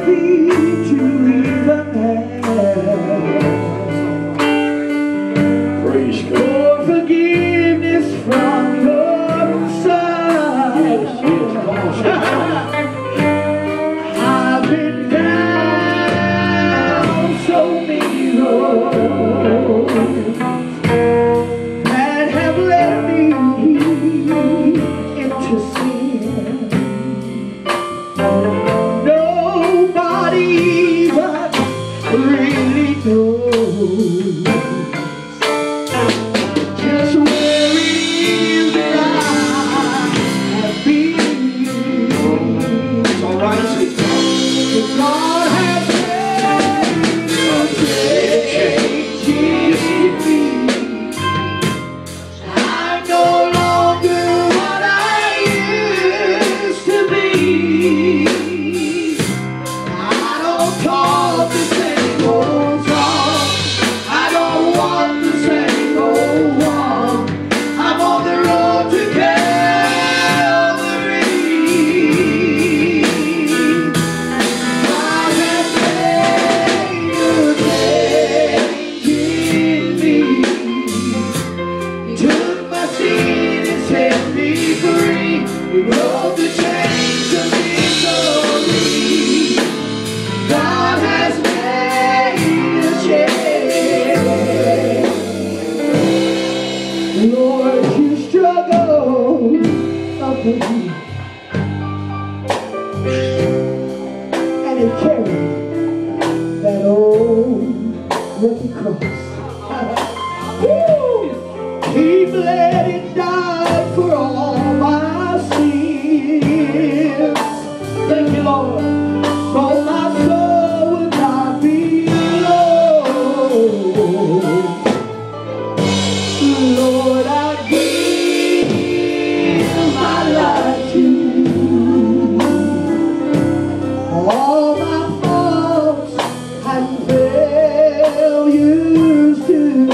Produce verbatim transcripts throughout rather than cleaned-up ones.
worthy to even ask. Praise God. For forgiveness from your side. Yes, yes, come on, sing. I've been down so many roads that have led me into sin. Nobody but really knows just where it is that I have been. It's all right, sing. God has changed me. I'm no longer what I used to be. I don't talk the same old talk. I don't walk the same old walk. I'm on the road to Calvary. God has made a change in me. He took my sin and set me free. He broke the chains of misery. God has made a change. Lord, you struggled up with me, and He carried that old rugged cross. Woo! He bled and died for all my sins. Thank you, Lord. So my soul would not be alone. Lord, I give my life to you. All my faults and failures too.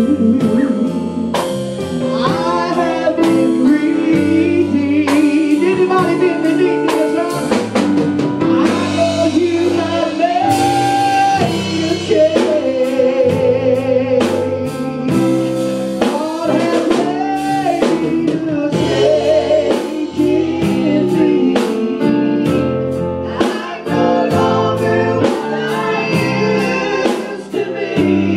I have been redeemed. Anybody been redeemed in this house? I know you have made a change. God has made a change in me. I'm no longer what I used to be.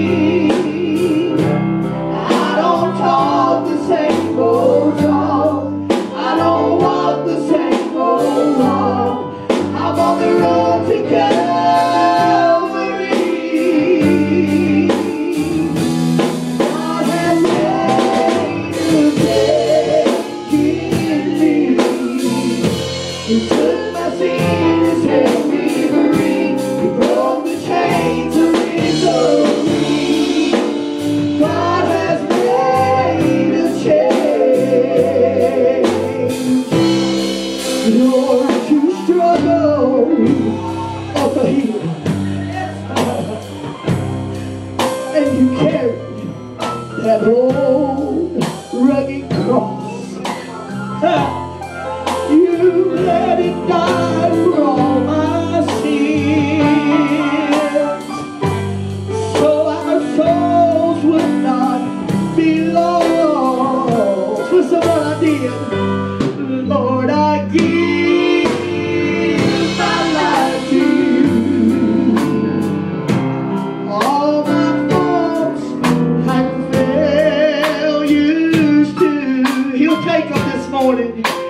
I don't talk the same old talk. I don't walk the same old walk. I'm on the road to Calvary. God has made a change in me. He took my sin and set me free. He broke the chains of misery. God has made a change. Lord, you struggle up a hill, and you carried that old rugged cross. Ha! You let it die for all my sins, so our souls would not be lost. Listen what I did. Lord, I give my life to you. All my faults and failures too. He'll take them this morning.